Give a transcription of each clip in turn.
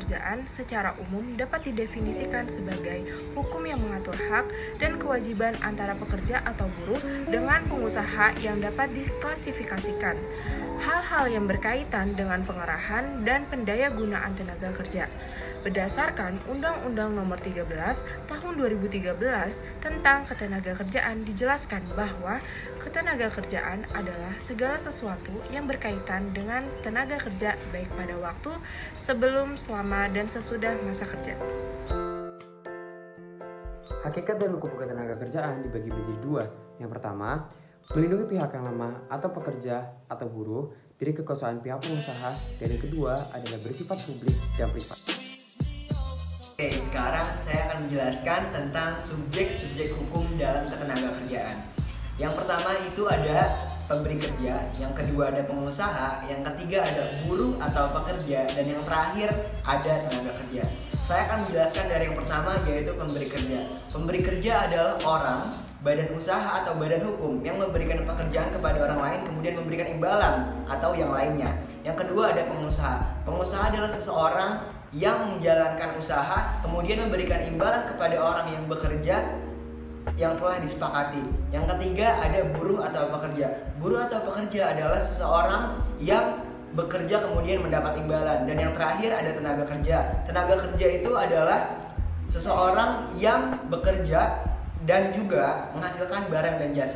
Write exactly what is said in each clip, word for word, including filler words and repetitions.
kerjaan secara umum dapat didefinisikan sebagai hukum yang mengatur hak dan kewajiban antara pekerja atau buruh dengan pengusaha yang dapat diklasifikasikan. Hal-hal yang berkaitan dengan pengerahan dan pendayagunaan tenaga kerja. Berdasarkan Undang-Undang Nomor tiga belas Tahun dua ribu tiga belas tentang Ketenagakerjaan dijelaskan bahwa ketenagakerjaan adalah segala sesuatu yang berkaitan dengan tenaga kerja baik pada waktu sebelum, selama, dan sesudah masa kerja. Hakikat dan hukum ketenagakerjaan dibagi menjadi dua. Yang pertama, melindungi pihak yang lemah atau pekerja atau buruh dari kekuasaan pihak pengusaha, dan yang kedua adalah bersifat publik dan privat. Oke, sekarang saya akan menjelaskan tentang subjek-subjek hukum dalam ketenagakerjaan. Yang pertama itu ada pemberi kerja, yang kedua ada pengusaha, yang ketiga ada buruh atau pekerja, dan yang terakhir ada tenaga kerja. Saya akan menjelaskan dari yang pertama, yaitu pemberi kerja. Pemberi kerja adalah orang, badan usaha atau badan hukum yang memberikan pekerjaan kepada orang lain kemudian memberikan imbalan atau yang lainnya. Yang kedua ada pengusaha. Pengusaha adalah seseorang yang menjalankan usaha kemudian memberikan imbalan kepada orang yang bekerja yang telah disepakati. Yang ketiga ada buruh atau pekerja. Buruh atau pekerja adalah seseorang yang bekerja kemudian mendapat imbalan. Dan yang terakhir ada tenaga kerja. Tenaga kerja itu adalah seseorang yang bekerja dan juga menghasilkan barang dan jasa.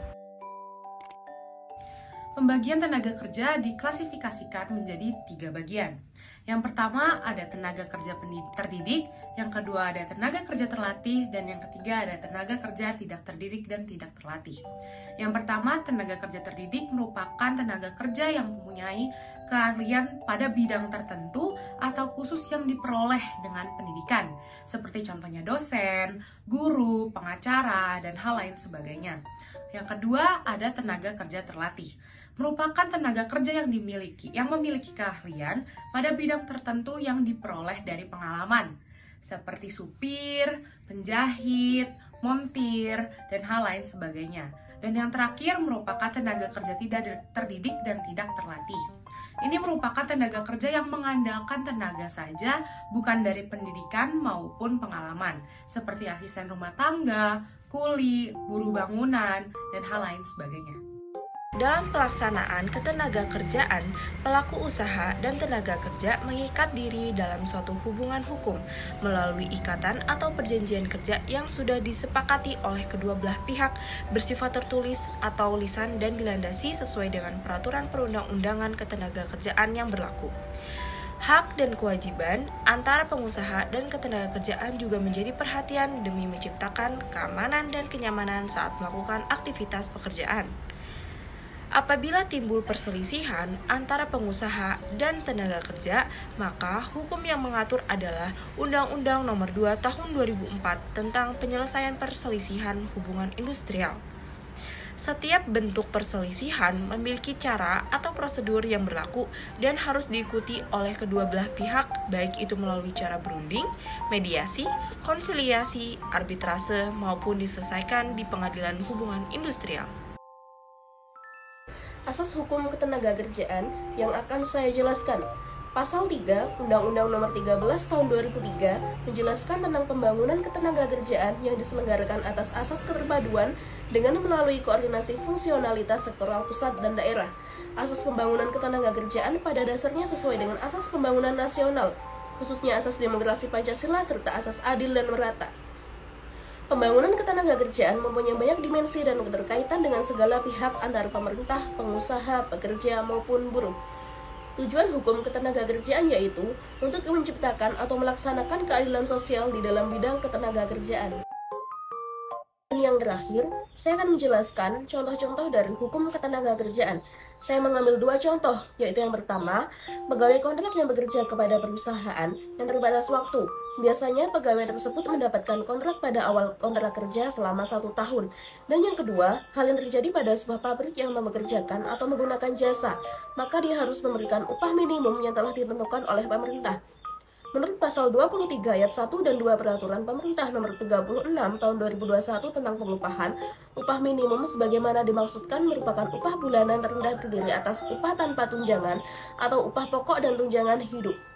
Pembagian tenaga kerja diklasifikasikan menjadi tiga bagian. Yang pertama ada tenaga kerja terdidik, yang kedua ada tenaga kerja terlatih, dan yang ketiga ada tenaga kerja tidak terdidik dan tidak terlatih. Yang pertama, tenaga kerja terdidik merupakan tenaga kerja yang mempunyai keahlian pada bidang tertentu atau khusus yang diperoleh dengan pendidikan, seperti contohnya dosen, guru, pengacara, dan hal lain sebagainya. Yang kedua ada tenaga kerja terlatih, merupakan tenaga kerja yang dimiliki, yang memiliki keahlian pada bidang tertentu yang diperoleh dari pengalaman, seperti supir, penjahit, montir, dan hal lain sebagainya. Dan yang terakhir merupakan tenaga kerja tidak terdidik dan tidak terlatih. Ini merupakan tenaga kerja yang mengandalkan tenaga saja, bukan dari pendidikan maupun pengalaman, seperti asisten rumah tangga, kuli, buruh bangunan, dan hal lain sebagainya. Dalam pelaksanaan ketenagakerjaan, pelaku usaha dan tenaga kerja mengikat diri dalam suatu hubungan hukum melalui ikatan atau perjanjian kerja yang sudah disepakati oleh kedua belah pihak bersifat tertulis atau lisan dan dilandasi sesuai dengan peraturan perundang-undangan ketenagakerjaan yang berlaku. Hak dan kewajiban antara pengusaha dan ketenagakerjaan juga menjadi perhatian demi menciptakan keamanan dan kenyamanan saat melakukan aktivitas pekerjaan. Apabila timbul perselisihan antara pengusaha dan tenaga kerja, maka hukum yang mengatur adalah Undang-Undang Nomor dua Tahun dua ribu empat tentang penyelesaian perselisihan hubungan industrial. Setiap bentuk perselisihan memiliki cara atau prosedur yang berlaku dan harus diikuti oleh kedua belah pihak, baik itu melalui cara berunding, mediasi, konsiliasi, arbitrase, maupun diselesaikan di pengadilan hubungan industrial. Asas hukum ketenagakerjaan yang akan saya jelaskan. Pasal tiga Undang-Undang Nomor tiga belas Tahun dua ribu tiga menjelaskan tentang pembangunan ketenagakerjaan yang diselenggarakan atas asas keterpaduan dengan melalui koordinasi fungsionalitas sektoral pusat dan daerah. Asas pembangunan ketenagakerjaan pada dasarnya sesuai dengan asas pembangunan nasional, khususnya asas demokrasi Pancasila serta asas adil dan merata. Pembangunan ketenagakerjaan mempunyai banyak dimensi dan keterkaitan dengan segala pihak antara pemerintah, pengusaha, pekerja, maupun buruh. Tujuan hukum ketenagakerjaan yaitu untuk menciptakan atau melaksanakan keadilan sosial di dalam bidang ketenagakerjaan. Dan yang terakhir, saya akan menjelaskan contoh-contoh dari hukum ketenagakerjaan. Saya mengambil dua contoh, yaitu yang pertama, pegawai kontrak yang bekerja kepada perusahaan yang terbatas waktu. Biasanya pegawai tersebut mendapatkan kontrak pada awal kontrak kerja selama satu tahun. Dan yang kedua, hal yang terjadi pada sebuah pabrik yang mempekerjakan atau menggunakan jasa, maka dia harus memberikan upah minimum yang telah ditentukan oleh pemerintah. Menurut pasal dua puluh tiga ayat satu dan dua Peraturan Pemerintah Nomor tiga puluh enam Tahun dua ribu dua puluh satu tentang pengupahan, upah minimum sebagaimana dimaksudkan merupakan upah bulanan terendah terdiri atas upah tanpa tunjangan atau upah pokok dan tunjangan hidup.